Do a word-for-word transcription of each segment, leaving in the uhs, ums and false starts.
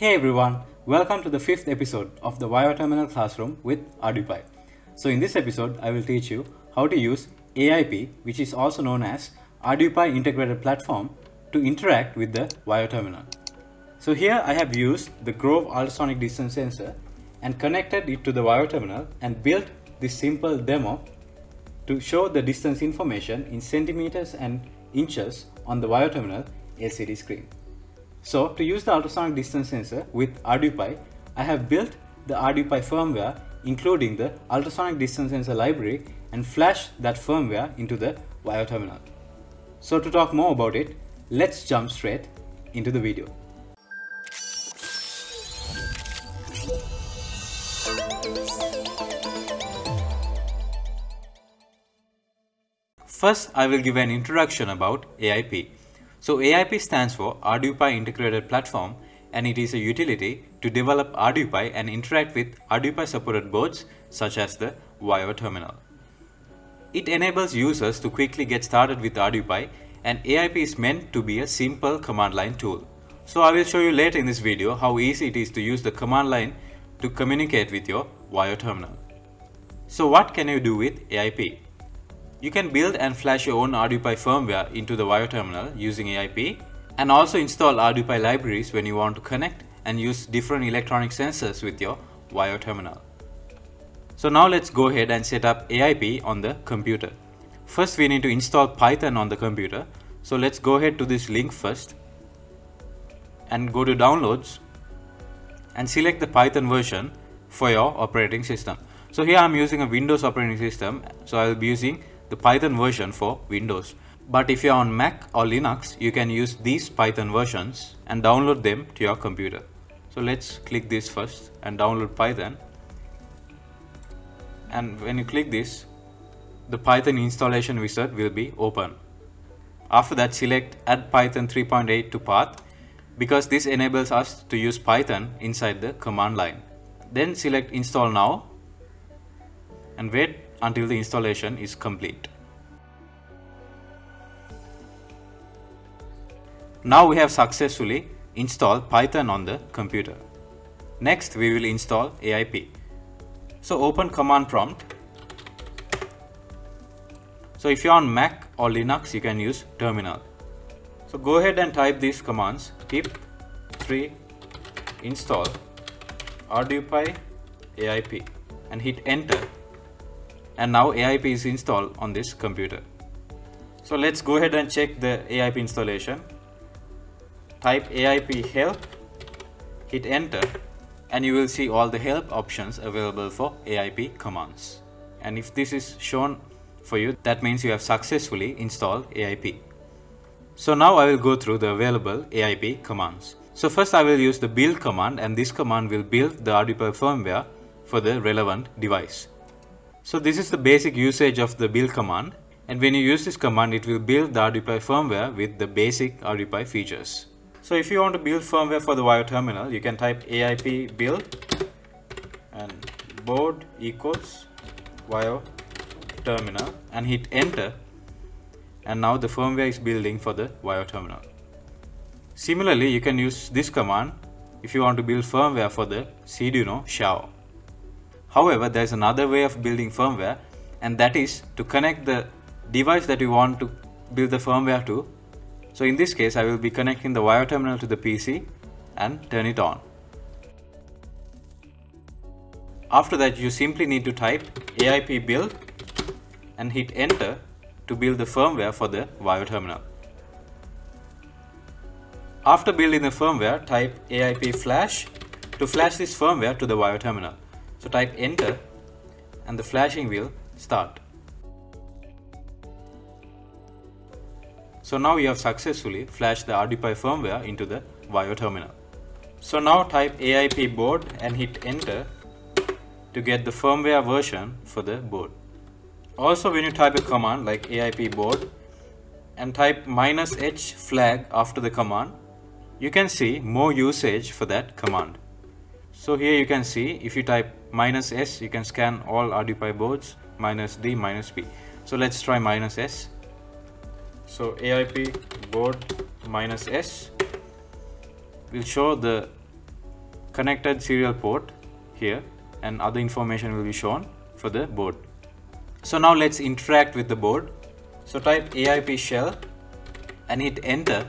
Hey everyone, welcome to the fifth episode of the WyoTerminal Classroom with ArduPi. So in this episode, I will teach you how to use A I P, which is also known as ArduPi Integrated Platform, to interact with the WyoTerminal. So here I have used the Grove ultrasonic distance sensor and connected it to the WyoTerminal and built this simple demo to show the distance information in centimeters and inches on the WyoTerminal L C D screen. So to use the ultrasonic distance sensor with ArduPi, I have built the ArduPi firmware including the ultrasonic distance sensor library and flashed that firmware into the WyoTerminal. So to talk more about it, let's jump straight into the video. First, I will give an introduction about A I P. So A I P stands for ArduPi Integrated Platform, and it is a utility to develop ArduPi and interact with ArduPi supported boards such as the WyoTerminal. It enables users to quickly get started with ArduPi, and A I P is meant to be a simple command line tool. So I will show you later in this video how easy it is to use the command line to communicate with your WyoTerminal. So what can you do with A I P? You can build and flash your own ArduPi firmware into the WyoTerminal using A I P, and also install ArduPi libraries when you want to connect and use different electronic sensors with your WyoTerminal. So now let's go ahead and set up A I P on the computer. First we need to install Python on the computer. So let's go ahead to this link first and go to downloads and select the Python version for your operating system. So here I'm using a Windows operating system, so I will be using the Python version for Windows. But if you're on Mac or Linux, you can use these Python versions and download them to your computer. So let's click this first and download Python. And when you click this, the Python installation wizard will be open. After that, select Add Python three point eight to path, because this enables us to use Python inside the command line. Then select Install Now and wait until the installation is complete. Now we have successfully installed Python on the computer. Next we will install A I P. So open command prompt. So if you're on Mac or Linux, you can use terminal. So go ahead and type these commands: pip three install ArduPi A I P and hit enter. And now A I P is installed on this computer. So let's go ahead and check the A I P installation. Type A I P help, hit enter, and you will see all the help options available for A I P commands. And if this is shown for you, that means you have successfully installed A I P. So now I will go through the available A I P commands. So first I will use the build command, and this command will build the ArduPi firmware for the relevant device. So this is the basic usage of the build command, and when you use this command, it will build the ArduPi firmware with the basic ArduPi features. So if you want to build firmware for the WyoTerminal, you can type A I P build and board equals WyoTerminal and hit enter, and now the firmware is building for the WyoTerminal. Similarly, you can use this command if you want to build firmware for the Arduino Xiao. However, there is another way of building firmware, and that is to connect the device that you want to build the firmware to. So in this case, I will be connecting the WyoTerminal to the P C and turn it on. After that, you simply need to type A I P build and hit enter to build the firmware for the WyoTerminal. After building the firmware, type A I P flash to flash this firmware to the WyoTerminal. So type enter and the flashing will start. So now you have successfully flashed the ArduPi firmware into the WyoTerminal. So now type A I P board and hit enter to get the firmware version for the board. Also, when you type a command like A I P board and type minus H flag after the command, you can see more usage for that command. So here you can see, if you type minus S, you can scan all ArduPi boards, minus D, minus P. So let's try minus S. So A I P board minus S will show the connected serial port here, and other information will be shown for the board. So now let's interact with the board. So type A I P shell and hit enter,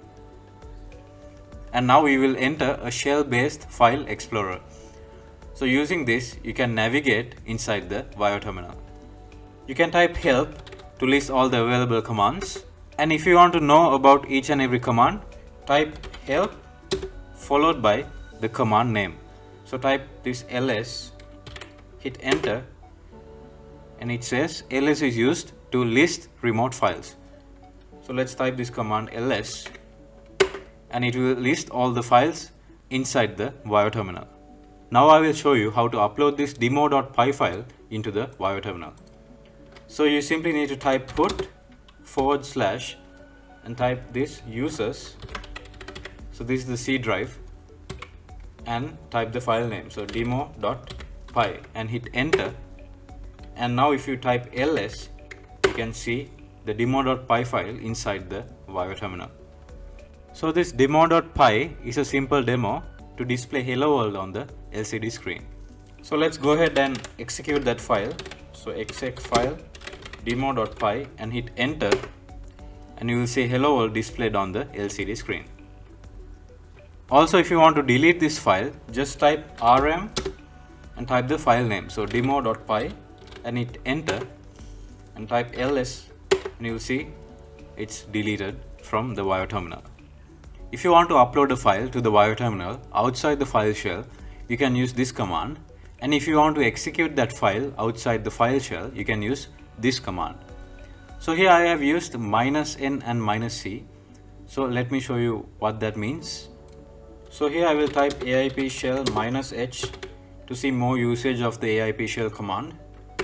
and now we will enter a shell based file explorer. So using this you can navigate inside the Wire terminal. You can type help to list all the available commands, and if you want to know about each and every command, type help followed by the command name. So type this ls, hit enter, and it says ls is used to list remote files. So let's type this command ls, and it will list all the files inside the Wire terminal. Now I will show you how to upload this demo.py file into the Wire terminal. So you simply need to type put forward slash and type this users. So this is the C drive, and type the file name, so demo.py, and hit enter. And now if you type ls, you can see the demo.py file inside the Wire terminal. So this demo.py is a simple demo to display hello world on the L C D screen. So let's go ahead and execute that file. So exec file demo.py and hit enter, and you will see hello world displayed on the L C D screen. Also, if you want to delete this file, just type rm and type the file name, so demo.py, and hit enter, and type ls, and you will see it's deleted from the Wire terminal. If you want to upload a file to the Wire terminal outside the file shell, you can use this command, and if you want to execute that file outside the file shell, you can use this command. So here I have used minus n and minus c. So let me show you what that means. So here I will type A I P shell minus h to see more usage of the A I P shell command.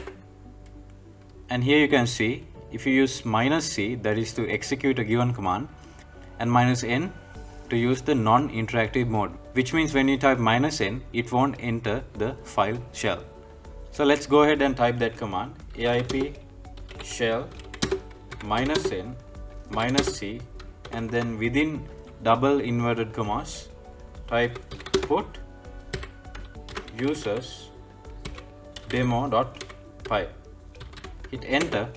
And here you can see if you use minus c, that is to execute a given command, and minus n to use the non-interactive mode, which means when you type minus n, it won't enter the file shell. So let's go ahead and type that command, A I P shell minus n minus c, and then within double inverted commas type put users demo.py, hit enter,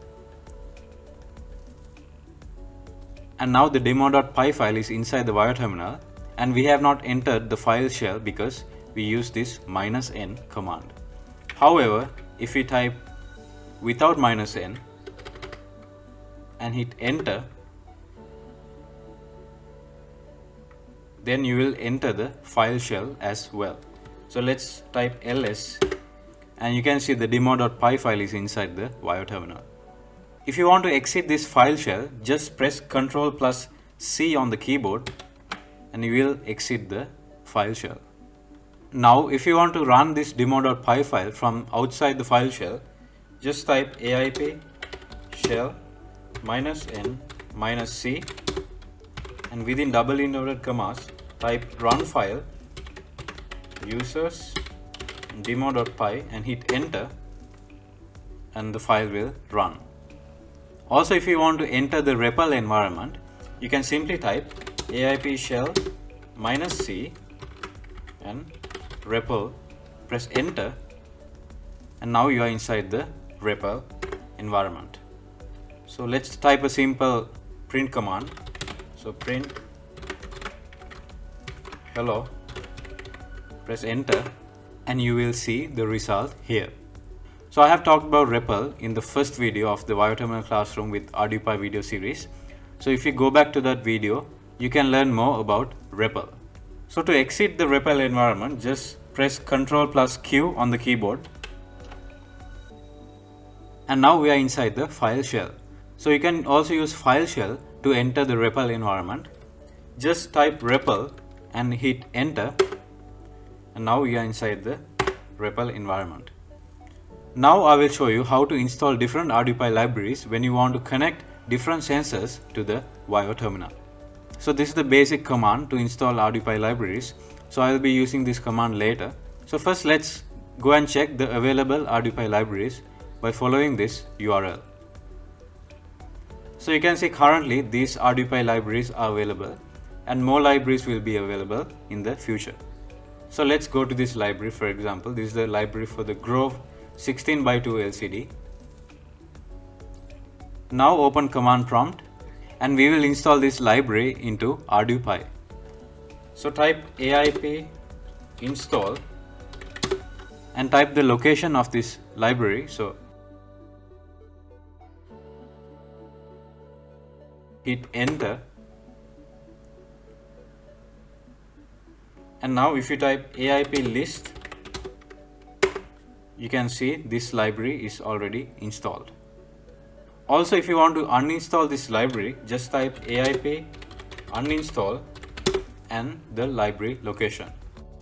and now the demo.py file is inside the Wire terminal, and we have not entered the file shell because we use this minus n command. However, if we type without minus n and hit enter, then you will enter the file shell as well. So let's type ls, and you can see the demo.py file is inside the Wire terminal. If you want to exit this file shell, just press Ctrl plus C on the keyboard, and you will exit the file shell. Now if you want to run this demo.py file from outside the file shell, just type A I P shell minus n minus c, and within double inverted commas type run file users demo.py and hit enter, and the file will run. Also, if you want to enter the R E P L environment, you can simply type A I P shell minus c and R E P L, press enter, and now you are inside the R E P L environment. So let's type a simple print command. So print hello, press enter, and you will see the result here. So I have talked about R E P L in the first video of the Wire Terminal Classroom with ArduPy video series. So if you go back to that video, you can learn more about R E P L. So to exit the R E P L environment, just press Ctrl plus Q on the keyboard. And now we are inside the file shell. So you can also use file shell to enter the R E P L environment. Just type R E P L and hit enter, and now we are inside the R E P L environment. Now I will show you how to install different ArduPy libraries when you want to connect different sensors to the Wire terminal. So this is the basic command to install ArduPy libraries. So I will be using this command later. So first let's go and check the available ArduPy libraries by following this U R L. So you can see currently these ArduPy libraries are available, and more libraries will be available in the future. So let's go to this library. For example, this is the library for the Grove sixteen by two L C D. Now open command prompt and we will install this library into ArduPi. So type A I P install and type the location of this library. So hit enter, and now if you type A I P list, you can see this library is already installed. Also, if you want to uninstall this library, just type A I P uninstall and the library location.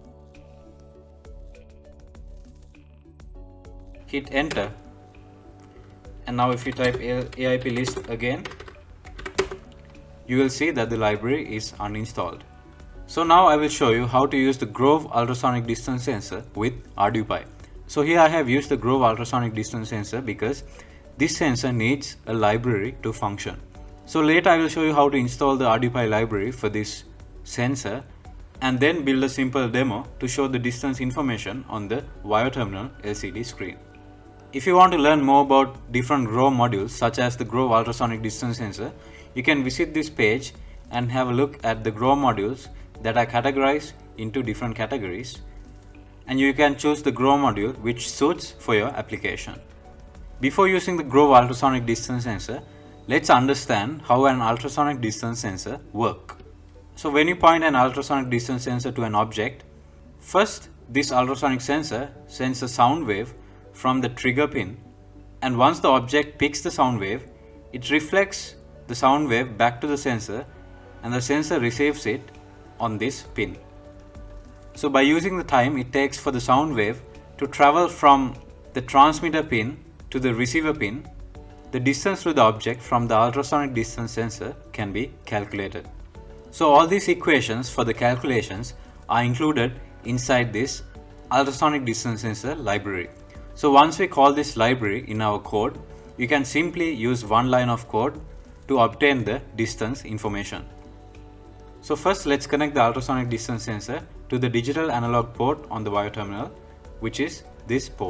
Hit enter, and now if you type A I P list again, you will see that the library is uninstalled. So now I will show you how to use the Grove ultrasonic distance sensor with ArduPi. So here I have used the Grove ultrasonic distance sensor because this sensor needs a library to function. So later I will show you how to install the ArduPi library for this sensor and then build a simple demo to show the distance information on the wire terminal L C D screen. If you want to learn more about different Grove modules such as the Grove ultrasonic distance sensor, you can visit this page and have a look at the Grove modules that are categorized into different categories, and you can choose the Grove module which suits for your application. Before using the Grove ultrasonic distance sensor, let's understand how an ultrasonic distance sensor works. So when you point an ultrasonic distance sensor to an object, first this ultrasonic sensor sends a sound wave from the trigger pin, and once the object picks the sound wave, it reflects the sound wave back to the sensor and the sensor receives it on this pin. So by using the time it takes for the sound wave to travel from the transmitter pin to the receiver pin, the distance to the object from the ultrasonic distance sensor can be calculated. So all these equations for the calculations are included inside this ultrasonic distance sensor library. So once we call this library in our code, you can simply use one line of code to obtain the distance information. So first let's connect the ultrasonic distance sensor to the digital analog port on the wire terminal, which is this port.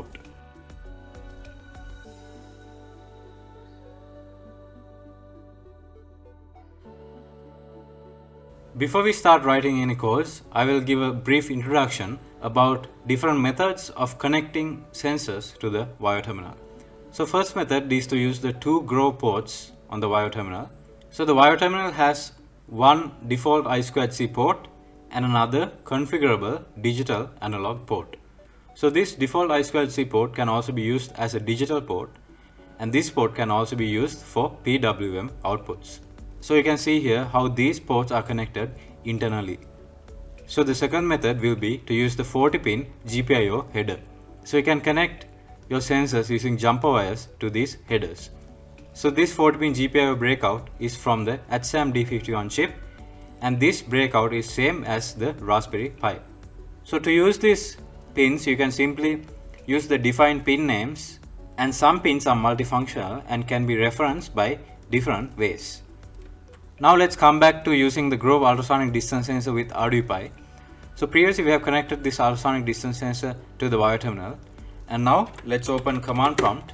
Before we start writing any codes, I will give a brief introduction about different methods of connecting sensors to the wire terminal. So first method is to use the two Grove ports on the wire terminal. So the wire terminal has one default I two C port and another configurable digital analog port. So this default I two C port can also be used as a digital port, and this port can also be used for P W M outputs. So you can see here how these ports are connected internally. So the second method will be to use the forty pin G P I O header. So you can connect your sensors using jumper wires to these headers. So this forty pin G P I O breakout is from the H S A M D fifty-one chip, and this breakout is same as the Raspberry Pi. So to use these pins, you can simply use the defined pin names, and some pins are multifunctional and can be referenced by different ways. Now let's come back to using the Grove ultrasonic distance sensor with ArduPi. So previously we have connected this ultrasonic distance sensor to the wire terminal, and now let's open command prompt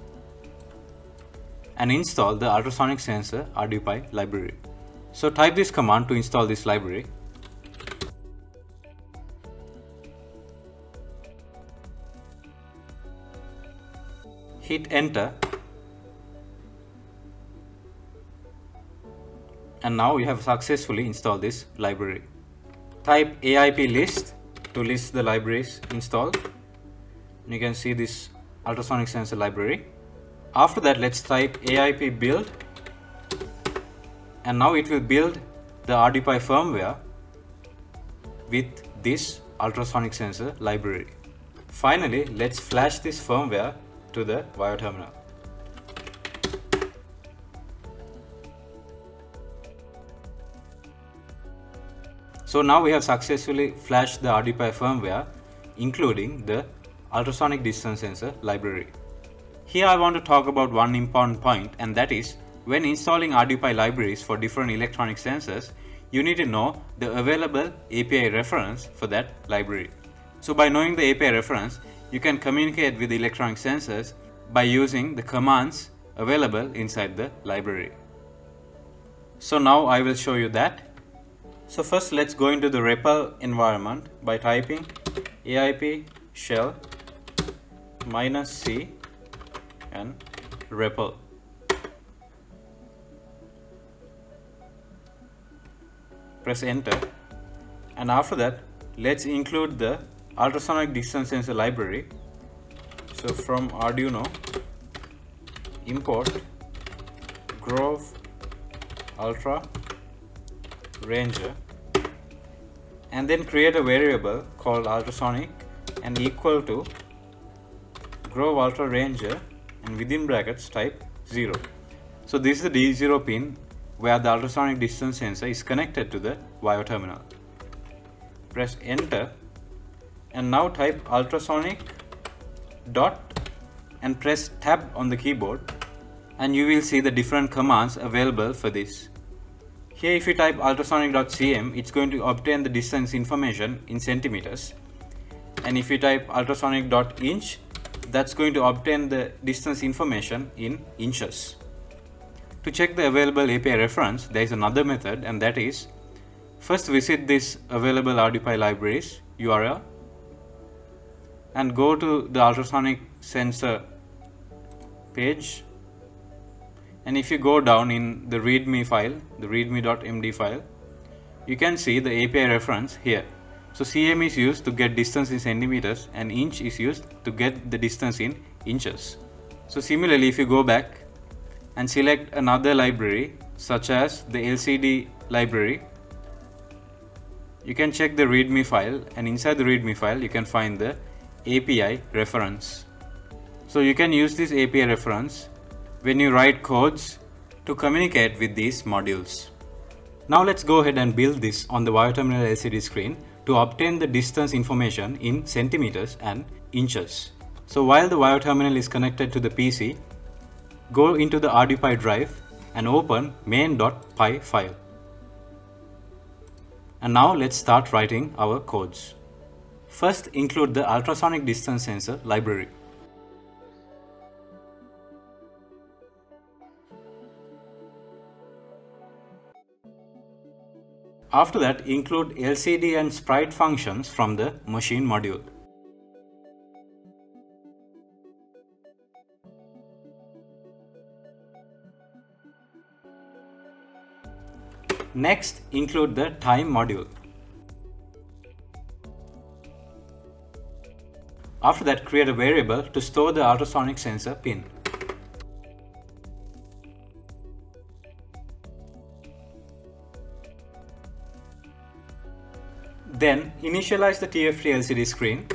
and install the ultrasonic sensor ArduPi library. So type this command to install this library. Hit enter, and now we have successfully installed this library. Type A I P list to list the libraries installed. You can see this ultrasonic sensor library. After that, let's type A I P build, and now it will build the ArduPi firmware with this ultrasonic sensor library. Finally, let's flash this firmware to the wire terminal. So now we have successfully flashed the ArduPi firmware, including the ultrasonic distance sensor library. Here I want to talk about one important point, and that is when installing ArduPi libraries for different electronic sensors, you need to know the available A P I reference for that library. So by knowing the A P I reference, you can communicate with the electronic sensors by using the commands available inside the library. So now I will show you that. So first let's go into the R E P L environment by typing A I P shell minus C and R E P L. Press enter, and after that let's include the ultrasonic distance sensor library. So from Arduino import Grove Ultra Ranger and then create a variable called ultrasonic and equal to Grove Ultra Ranger and within brackets type zero. So this is the D zero pin where the ultrasonic distance sensor is connected to the wire terminal. Press enter and now type ultrasonic dot and press tab on the keyboard, and you will see the different commands available for this. Here if you type ultrasonic.cm, it's going to obtain the distance information in centimeters, and if you type ultrasonic.inch, that's going to obtain the distance information in inches. To check the available A P I reference, there is another method, and that is first visit this available ArduPi libraries U R L and go to the ultrasonic sensor page, and if you go down in the readme file, the readme.md file, you can see the A P I reference here. So cm is used to get distance in centimeters and inch is used to get the distance in inches. So similarly, if you go back and select another library such as the L C D library, you can check the readme file, and inside the readme file you can find the A P I reference. So you can use this A P I reference when you write codes to communicate with these modules. Now let's go ahead and build this on the wire terminal L C D screen to obtain the distance information in centimeters and inches. So while the wire terminal is connected to the P C, go into the ArduPi drive and open main.py file. And now let's start writing our codes. First, include the ultrasonic distance sensor library. After that, include L C D and sprite functions from the machine module. Next, include the time module. After that, create a variable to store the ultrasonic sensor pin. Then, initialize the T F T L C D screen.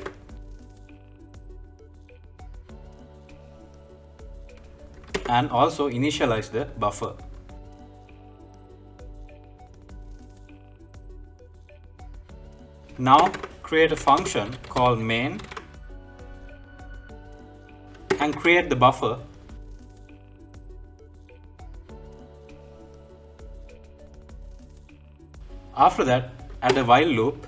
And also initialize the buffer. Now create a function called main and create the buffer. After that, add a while loop,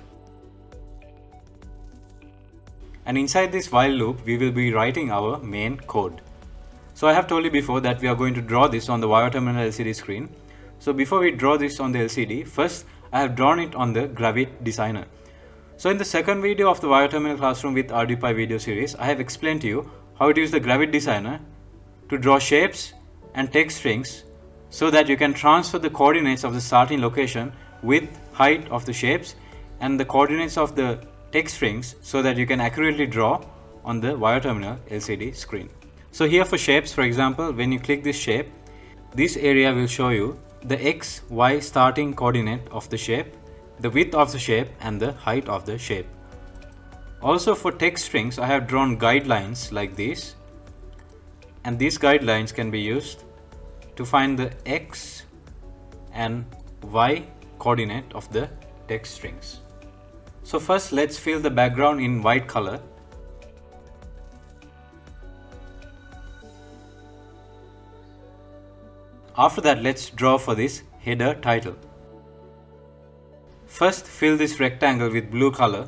and inside this while loop we will be writing our main code. So I have told you before that we are going to draw this on the wire terminal L C D screen. So before we draw this on the L C D, first I have drawn it on the Gravit Designer. So in the second video of the Wire Terminal Classroom with ArduPi video series, I have explained to you how to use the Gravit Designer to draw shapes and text strings so that you can transfer the coordinates of the starting location with height of the shapes and the coordinates of the text strings so that you can accurately draw on the wire terminal L C D screen. So here for shapes, for example, when you click this shape, this area will show you the X, Y starting coordinate of the shape, the width of the shape and the height of the shape. Also for text strings, I have drawn guidelines like this, and these guidelines can be used to find the X and Y coordinate of the text strings. So first let's fill the background in white color. After that, let's draw for this header title. First, fill this rectangle with blue color.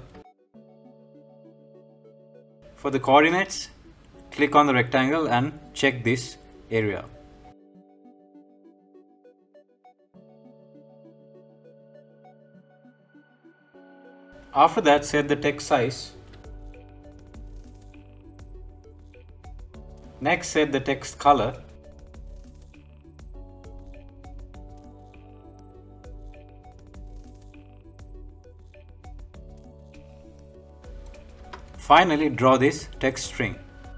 For the coordinates, click on the rectangle and check this area. After that, set the text size. Next, set the text color. Finally, draw this text string.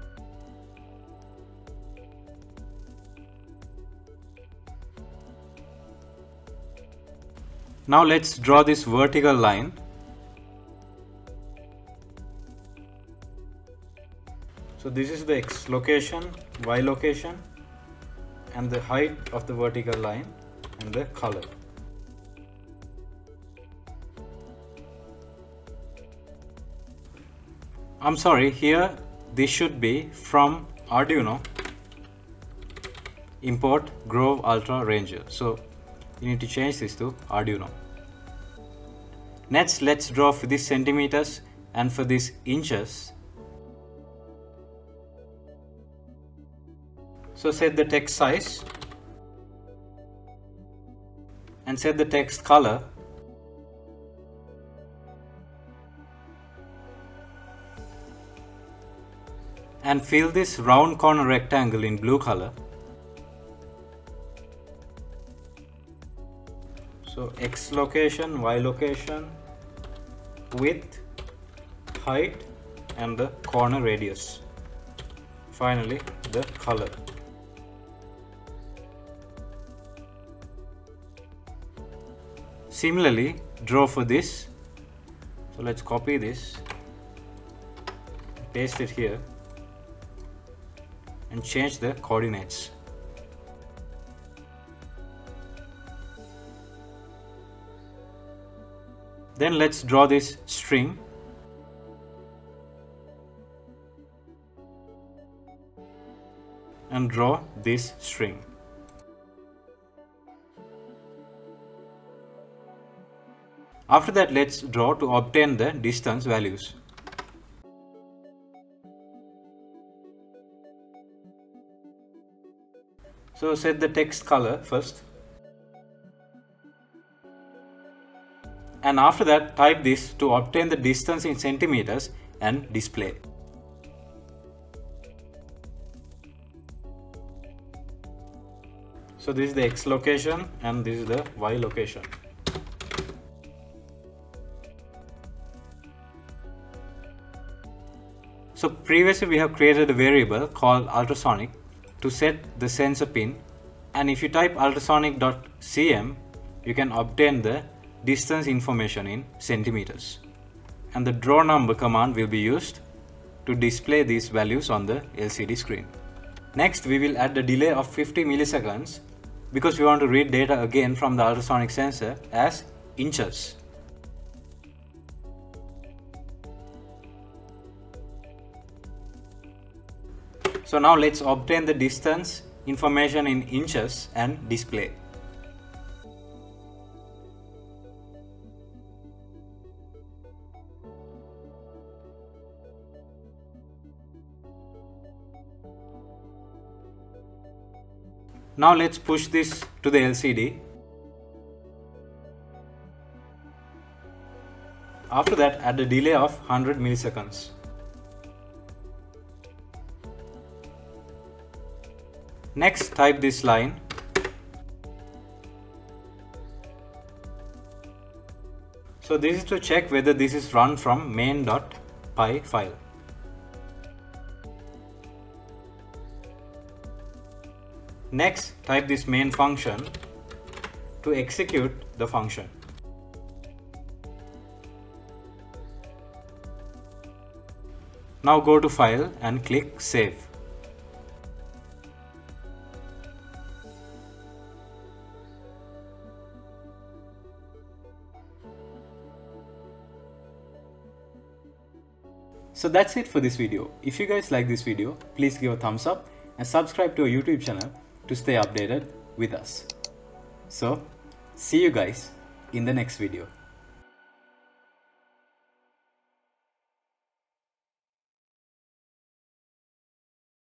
Now let's draw this vertical line. So this is the X location, Y location, and the height of the vertical line and the color. I'm sorry, here this should be from Arduino import Grove Ultra Ranger. So you need to change this to Arduino. Next, let's draw for this centimeters and for this inches. So set the text size and set the text color. And fill this round corner rectangle in blue color. So X location, Y location, width, height, and the corner radius. Finally, the color. Similarly, draw for this. So let's copy this, paste it here, and change the coordinates. Then let's draw this string. And draw this string. After that, let's draw to obtain the distance values. So set the text color first. And after that, type this to obtain the distance in centimeters and display. So this is the X location and this is the Y location. So previously we have created a variable called ultrasonic to set the sensor pin, and if you type ultrasonic.cm, you can obtain the distance information in centimeters. And the draw number command will be used to display these values on the L C D screen. Next, we will add a delay of fifty milliseconds because we want to read data again from the ultrasonic sensor as inches. So now let's obtain the distance information in inches and display. Now let's push this to the L C D. After that, add a delay of one hundred milliseconds. Next, type this line. So this is to check whether this is run from main.py file. Next, type this main function to execute the function. Now go to File and click Save. So that's it for this video. If you guys like this video, please give a thumbs up and subscribe to our YouTube channel to stay updated with us. So, see you guys in the next video.